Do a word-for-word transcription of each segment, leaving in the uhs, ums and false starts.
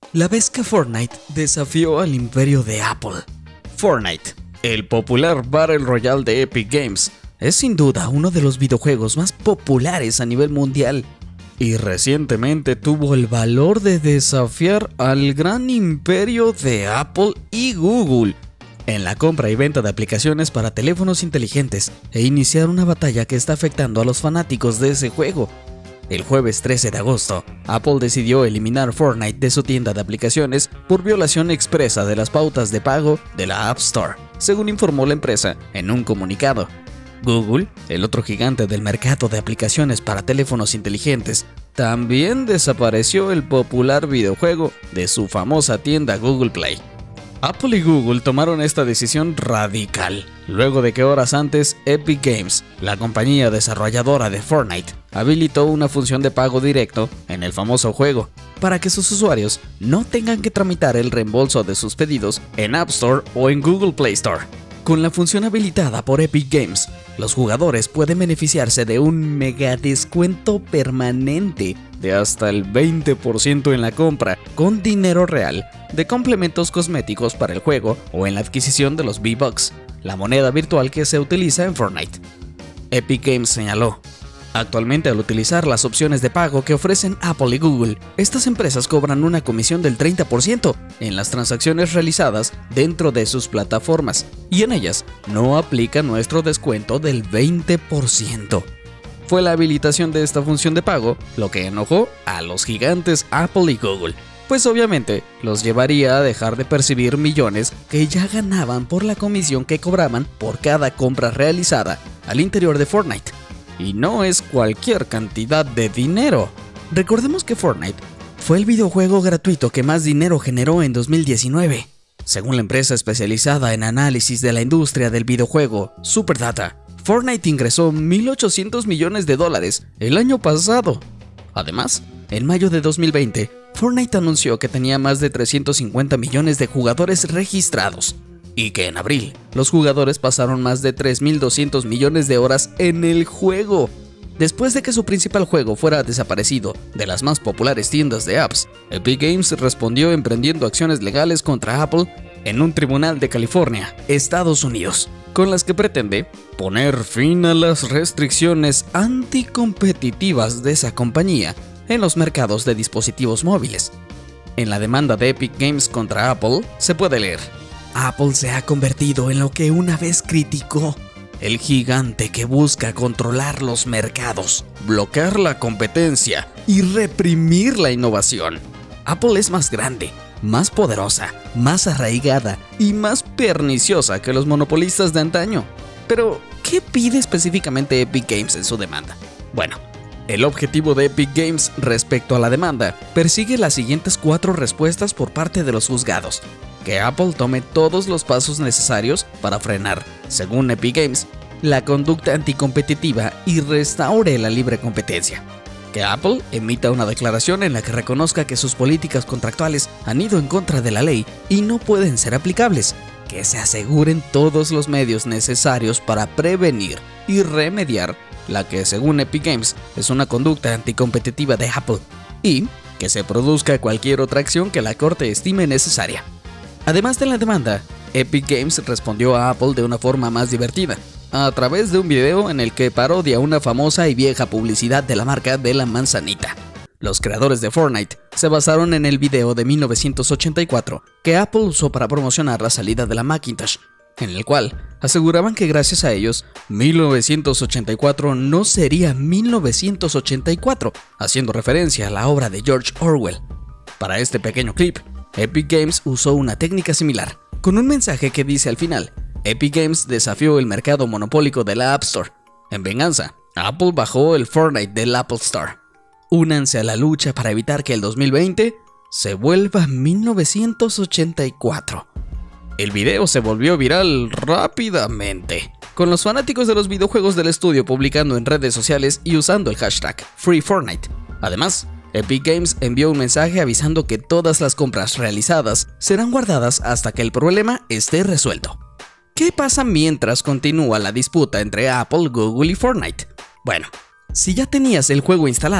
La vez que Fortnite desafió al imperio de Apple. Fortnite, el popular Battle Royale de Epic Games, es sin duda uno de los videojuegos más populares a nivel mundial, y recientemente tuvo el valor de desafiar al gran imperio de Apple y Google en la compra y venta de aplicaciones para teléfonos inteligentes e iniciar una batalla que está afectando a los fanáticos de ese juego. El jueves trece de agosto, Apple decidió eliminar Fortnite de su tienda de aplicaciones por violación expresa de las pautas de pago de la App Store, según informó la empresa en un comunicado. Google, el otro gigante del mercado de aplicaciones para teléfonos inteligentes, también desapareció el popular videojuego de su famosa tienda Google Play. Apple y Google tomaron esta decisión radical, luego de que horas antes Epic Games, la compañía desarrolladora de Fortnite, habilitó una función de pago directo en el famoso juego, para que sus usuarios no tengan que tramitar el reembolso de sus pedidos en App Store o en Google Play Store. Con la función habilitada por Epic Games, los jugadores pueden beneficiarse de un mega descuento permanente de hasta el veinte por ciento en la compra con dinero real de complementos cosméticos para el juego o en la adquisición de los V-Bucks, la moneda virtual que se utiliza en Fortnite. Epic Games señaló: actualmente, al utilizar las opciones de pago que ofrecen Apple y Google, estas empresas cobran una comisión del treinta por ciento en las transacciones realizadas dentro de sus plataformas, y en ellas no aplica nuestro descuento del veinte por ciento. Fue la habilitación de esta función de pago lo que enojó a los gigantes Apple y Google, pues obviamente los llevaría a dejar de percibir millones que ya ganaban por la comisión que cobraban por cada compra realizada al interior de Fortnite. Y no es cualquier cantidad de dinero. Recordemos que Fortnite fue el videojuego gratuito que más dinero generó en dos mil diecinueve. Según la empresa especializada en análisis de la industria del videojuego, Superdata, Fortnite ingresó mil ochocientos millones de dólares el año pasado. Además, en mayo de dos mil veinte, Fortnite anunció que tenía más de trescientos cincuenta millones de jugadores registrados, y que en abril los jugadores pasaron más de tres mil doscientos millones de horas en el juego. Después de que su principal juego fuera desaparecido de las más populares tiendas de apps, Epic Games respondió emprendiendo acciones legales contra Apple en un tribunal de California, Estados Unidos, con las que pretende poner fin a las restricciones anticompetitivas de esa compañía en los mercados de dispositivos móviles. En la demanda de Epic Games contra Apple se puede leer: Apple se ha convertido en lo que una vez criticó, el gigante que busca controlar los mercados, bloquear la competencia y reprimir la innovación. Apple es más grande, más poderosa, más arraigada y más perniciosa que los monopolistas de antaño. Pero, ¿qué pide específicamente Epic Games en su demanda? Bueno, el objetivo de Epic Games respecto a la demanda persigue las siguientes cuatro respuestas por parte de los juzgados: que Apple tome todos los pasos necesarios para frenar, según Epic Games, la conducta anticompetitiva y restaure la libre competencia; que Apple emita una declaración en la que reconozca que sus políticas contractuales han ido en contra de la ley y no pueden ser aplicables; que se aseguren todos los medios necesarios para prevenir y remediar la que, según Epic Games, es una conducta anticompetitiva de Apple; y que se produzca cualquier otra acción que la corte estime necesaria. Además de la demanda, Epic Games respondió a Apple de una forma más divertida, a través de un video en el que parodia una famosa y vieja publicidad de la marca de la manzanita. Los creadores de Fortnite se basaron en el video de mil novecientos ochenta y cuatro que Apple usó para promocionar la salida de la Macintosh, en el cual aseguraban que gracias a ellos, mil novecientos ochenta y cuatro no sería mil novecientos ochenta y cuatro, haciendo referencia a la obra de George Orwell. Para este pequeño clip, Epic Games usó una técnica similar, con un mensaje que dice al final: Epic Games desafió el mercado monopólico de la App Store. En venganza, Apple bajó el Fortnite del Apple Store. Únanse a la lucha para evitar que el dos mil veinte se vuelva mil novecientos ochenta y cuatro. El video se volvió viral rápidamente, con los fanáticos de los videojuegos del estudio publicando en redes sociales y usando el hashtag FreeFortnite. Además, Epic Games envió un mensaje avisando que todas las compras realizadas serán guardadas hasta que el problema esté resuelto. ¿Qué pasa mientras continúa la disputa entre Apple, Google y Fortnite? Bueno, si ya tenías el juego instalado,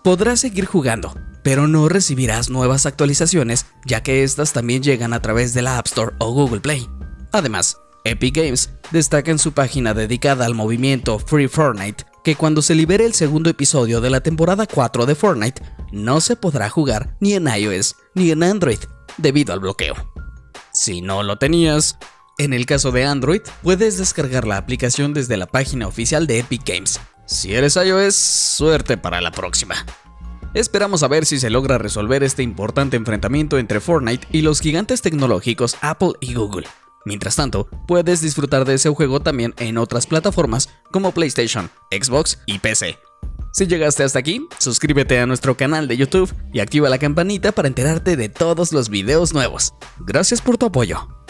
Podrás seguir jugando, pero no recibirás nuevas actualizaciones, ya que estas también llegan a través de la App Store o Google Play. Además, Epic Games destaca en su página dedicada al movimiento Free Fortnite que cuando se libere el segundo episodio de la temporada cuatro de Fortnite, no se podrá jugar ni en iOS ni en Android, debido al bloqueo. Si no lo tenías, en el caso de Android, puedes descargar la aplicación desde la página oficial de Epic Games. Si eres iOS, suerte para la próxima. Esperamos a ver si se logra resolver este importante enfrentamiento entre Fortnite y los gigantes tecnológicos Apple y Google. Mientras tanto, puedes disfrutar de ese juego también en otras plataformas como PlayStation, Xbox y P C. Si llegaste hasta aquí, suscríbete a nuestro canal de YouTube y activa la campanita para enterarte de todos los videos nuevos. Gracias por tu apoyo.